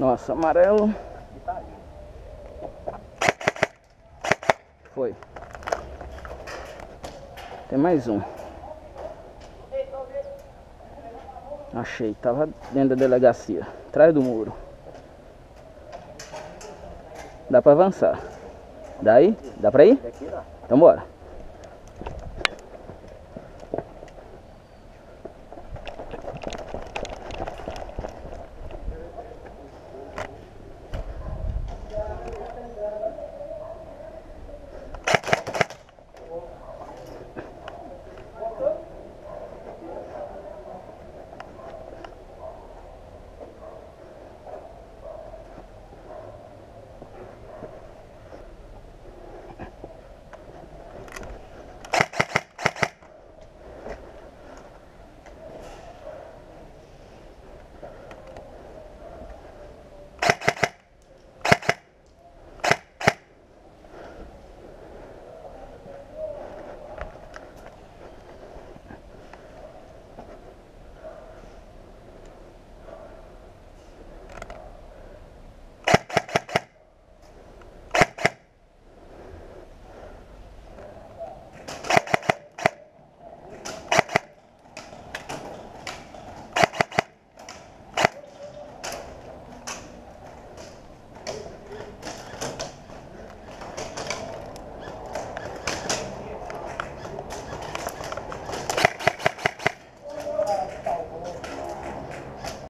Nossa, amarelo. Foi. Tem mais um. Achei, tava dentro da delegacia, atrás do muro. Dá pra avançar. Daí? Dá pra ir? Então bora.